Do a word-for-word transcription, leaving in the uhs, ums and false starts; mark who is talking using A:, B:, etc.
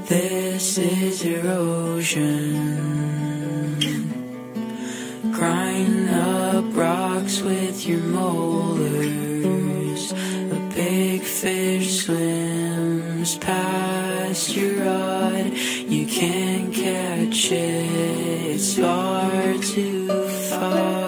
A: This is erosion. Grind up rocks with your molars. A big fish swims past your rod. You can't catch it, it's far too far.